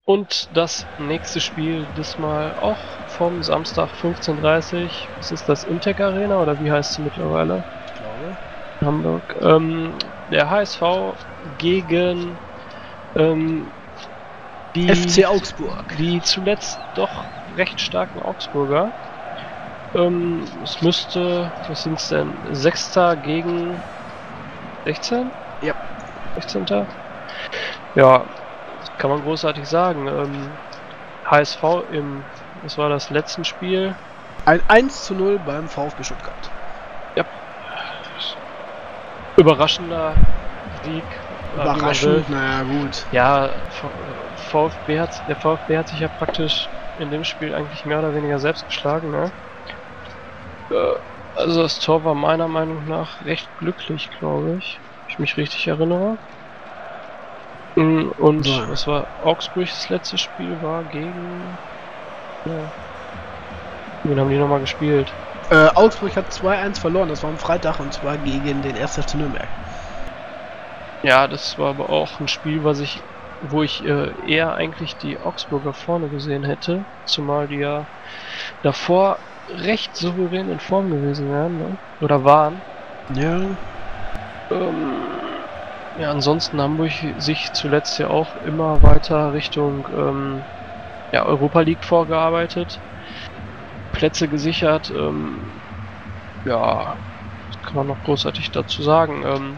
Und das nächste Spiel, diesmal auch vom Samstag 15:30 Uhr. Was ist das? Intec Arena oder wie heißt sie mittlerweile? Ich glaube. Hamburg. Der HSV gegen die FC Augsburg. Die zuletzt doch recht starken Augsburger. Es müsste, was sind es denn? 6. gegen 16? Ja. 16. Ja, kann man großartig sagen. HSV was war das letzte Spiel? Ein 1:0 beim VfB Stuttgart. Ja. Überraschender Sieg. Überraschend, naja gut. Ja, der VfB hat sich ja praktisch in dem Spiel eigentlich mehr oder weniger selbst geschlagen, ne? Also das Tor war meiner Meinung nach recht glücklich, glaube ich. Wenn ich mich richtig erinnere. Und Ja. was war Augsburg das letzte Spiel war gegen... Ja. Wen haben die nochmal gespielt? Augsburg hat 2:1 verloren, das war am Freitag und zwar gegen den 1. FC Nürnberg. Ja, das war aber auch ein Spiel, wo ich eher eigentlich die Augsburger vorne gesehen hätte, zumal die ja davor recht souverän in Form gewesen wären, ne? Oder waren. Ja. Ja, ansonsten Hamburg sich zuletzt ja auch immer weiter Richtung Europa League vorgearbeitet, Plätze gesichert. Ja, was kann man noch großartig dazu sagen?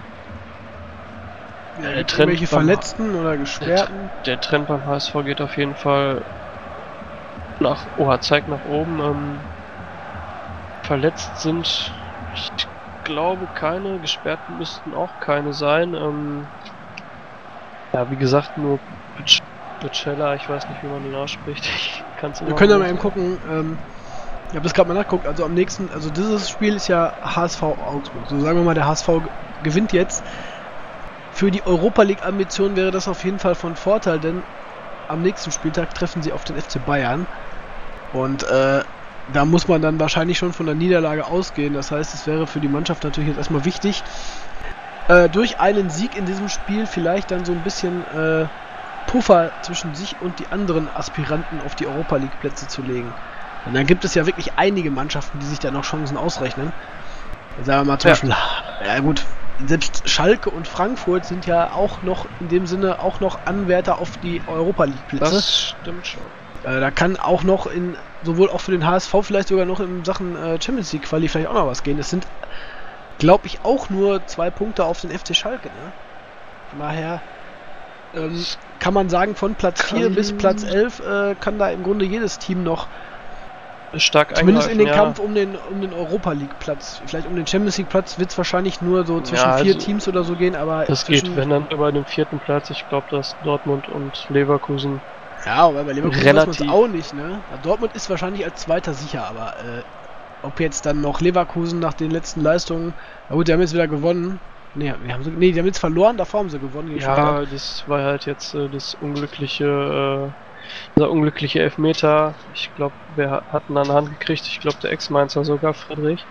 Der Trend welche Verletzten oder Gesperrten? Der Trend beim HSV geht auf jeden Fall zeigt nach oben. Verletzt sind, ich glaube, keine. Gesperrten müssten auch keine sein. Ja, wie gesagt, nur Bicella, ich weiß nicht, wie man ihn ausspricht. Wir können ja mal eben gucken. Ich habe das gerade mal nachgeguckt. Also dieses Spiel ist ja HSV Augsburg. So sagen wir mal, der HSV gewinnt jetzt. Für die Europa League Ambition wäre das auf jeden Fall von Vorteil, denn am nächsten Spieltag treffen sie auf den FC Bayern. Und da muss man dann wahrscheinlich schon von der Niederlage ausgehen. Das heißt, es wäre für die Mannschaft natürlich jetzt erstmal wichtig, durch einen Sieg in diesem Spiel vielleicht dann so ein bisschen Puffer zwischen sich und die anderen Aspiranten auf die Europa League Plätze zu legen. Und dann gibt es ja wirklich einige Mannschaften, die sich da noch Chancen ausrechnen. Sagen wir mal zum Beispiel, ja gut, selbst Schalke und Frankfurt sind ja auch noch in dem Sinne auch noch Anwärter auf die Europa League Plätze. Das stimmt schon. Da kann auch noch sowohl auch für den HSV vielleicht sogar noch in Sachen Champions League Quali vielleicht auch noch was gehen. Das sind, glaube ich, auch nur 2 Punkte auf den FC Schalke. Ne? Von daher kann man sagen, von Platz 4 bis Platz 11 kann da im Grunde jedes Team noch stark zumindest in den Kampf um den Europa League Platz. Vielleicht um den Champions League Platz wird es wahrscheinlich nur so zwischen 4 Teams oder so gehen, aber das geht, wenn dann über den 4. Platz. Ich glaube, dass Dortmund und Leverkusen. Ja, aber bei Leverkusen weiß man es auch nicht, ne? Dortmund ist wahrscheinlich als Zweiter sicher, aber ob jetzt dann noch Leverkusen nach den letzten Leistungen, na gut, die haben jetzt wieder gewonnen. Die haben jetzt verloren, davor haben sie gewonnen. Ja, das war halt jetzt dieser unglückliche Elfmeter. Ich glaube, wir hatten an der Hand gekriegt. Ich glaube, der Ex-Mainzer sogar, Friedrich.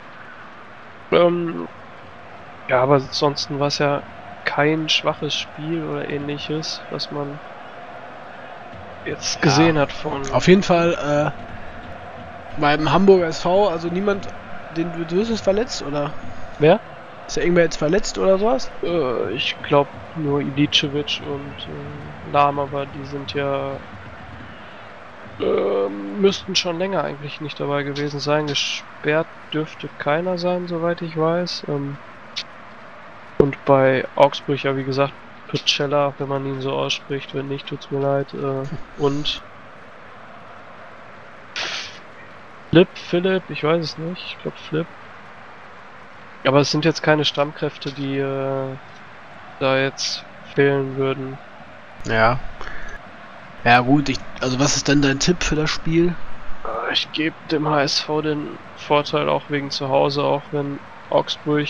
Ja, aber ansonsten war es ja kein schwaches Spiel oder ähnliches, was man jetzt gesehen hat von... Auf jeden Fall beim Hamburger SV, also niemand, du ist verletzt, oder? Wer? Ist ja irgendwer jetzt verletzt oder sowas? Ich glaube nur Ilicevic und Lahm, aber die sind ja... müssten schon länger eigentlich nicht dabei gewesen sein. Gesperrt dürfte keiner sein, soweit ich weiß. Und bei Augsburg, ja wie gesagt, Bicella, wenn man ihn so ausspricht, wenn nicht, tut's mir leid. Und Philipp, ich weiß es nicht, ich glaube Flip. Aber es sind jetzt keine Stammkräfte, die da jetzt fehlen würden. Ja. Ja gut, also was ist denn dein Tipp für das Spiel? Ich gebe dem HSV den Vorteil auch wegen zu Hause, auch wenn Augsburg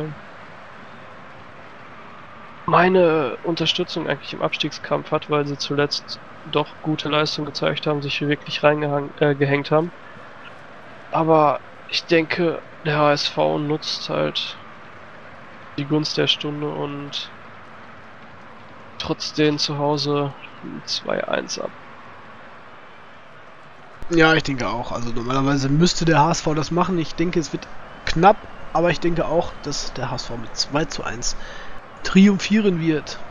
meine Unterstützung eigentlich im Abstiegskampf hat, weil sie zuletzt doch gute Leistung gezeigt haben, sich hier wirklich reingehängt haben. Aber ich denke, der HSV nutzt halt die Gunst der Stunde und trotzdem zu Hause 2:1 ab. Ja, ich denke auch. Also normalerweise müsste der HSV das machen. Ich denke, es wird knapp, aber ich denke auch, dass der HSV mit 2:1 triumphieren wird.